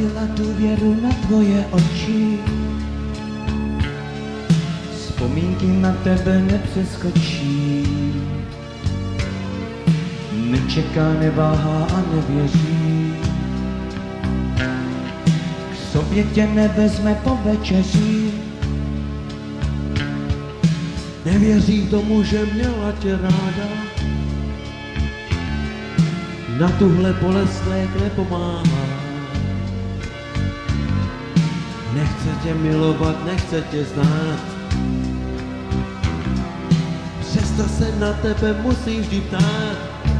ztratila důvěru na tvoje oči. Vzpomínky na tebe nepřeskočí. Nečeká, neváhá a nevěří. K sobě tě nevezme po večeři. Nevěří tomu, že měla tě ráda. Na tuhle bolest lék nepomáhá. Nechce tě milovat, nechce tě znát. Přesto se na tebe musí vždy ptát.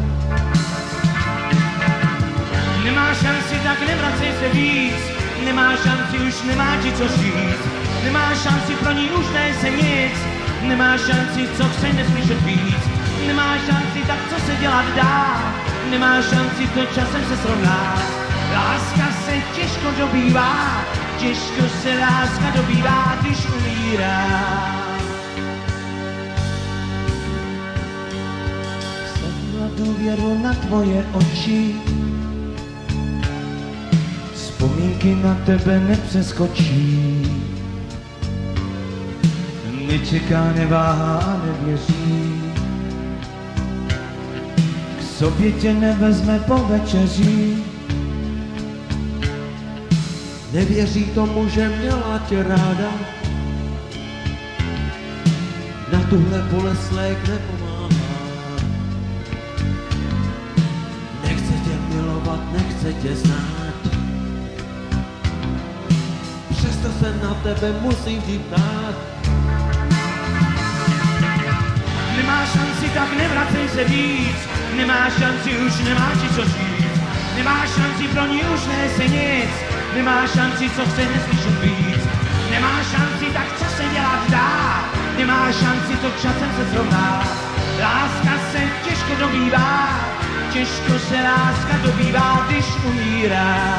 Nemá šanci, tak nevracej se víc. Nemá šanci, už nemá ti co říct. Nemá šanci, pro ní už nejse nic. Nemá šanci, co chce neslyšet víc. Nemá šanci, tak co se dělat dá. Nemá šanci, to časem se srovná. Láska se těžko dobývá. Těžko se láska dobývá, když umírá. Ztratila důvěru na tvoje oči. Vzpomínky na tebe nepřeskočí. Nečeká, neváhá a nevěří. K sobě tě nevezme po večeři. Nevěří tomu, že měla tě ráda. Na tuhle bolest lék nepomáhá. Nechce tě milovat, nechce tě znát. Přesto se na tebe musí vždy ptát. Nemá šanci, tak nevracej se víc. Nemá šanci, už nemá ti co říct. Nemá šanci, pro ní už nejse nic. Nemá šanci, co chce neslyšet víc. Nemá šanci, tak co se dělat dá. Nemá šanci, to časem se srovná. Láska se těžko dobývá. Těžko se láska dobývá, když umírá.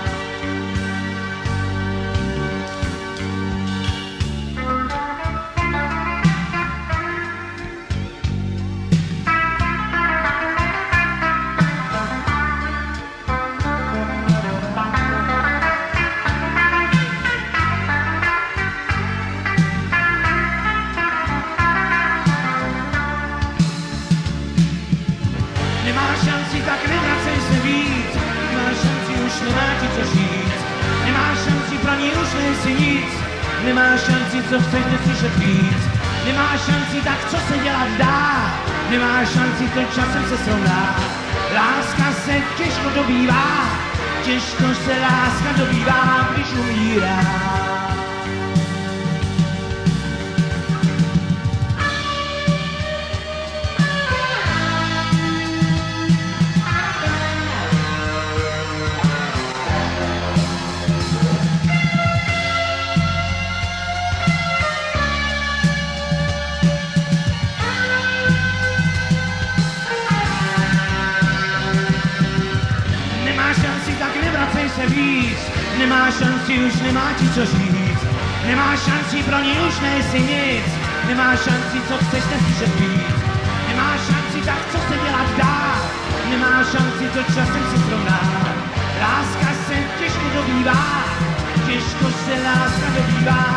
Nemá šanci, tak nevracej se víc. Nemá šanci, už nemá ti co říct. Nemá šanci, pro ní už nejsi nic. Nemá šanci, co chceš neslyšet víc. Nemá šanci, tak co se dělat dá. Nemá šanci, to časem se srovná. Láska se těžko dobývá. Těžko se láska dobývá, když umírá. Se víc. Nemá šanci, už nemá ti co říct. Nemá šanci, pro ní už nejsi nic. Nemá šanci, co chceš neslyšet víc. Nemá šanci, tak co se dělat dá. Nemá šanci, to časem se srovná. Láska se těžko dobývá. Těžko se láska dobývá.